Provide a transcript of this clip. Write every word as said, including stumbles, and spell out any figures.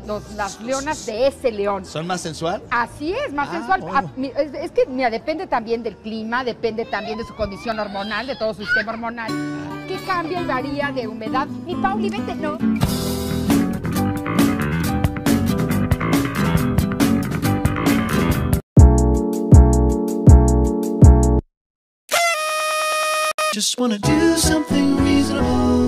los- las leonas de ese león. ¿Son más sensual? Así es, más Ah, sensual. bueno. Ah, mi- es, es que, mira, depende también del clima, depende también de su condición hormonal, de todo su sistema hormonal. ¿Qué cambia y varía de humedad? Mi Pauli, vete, no. Just wanna do something reasonable.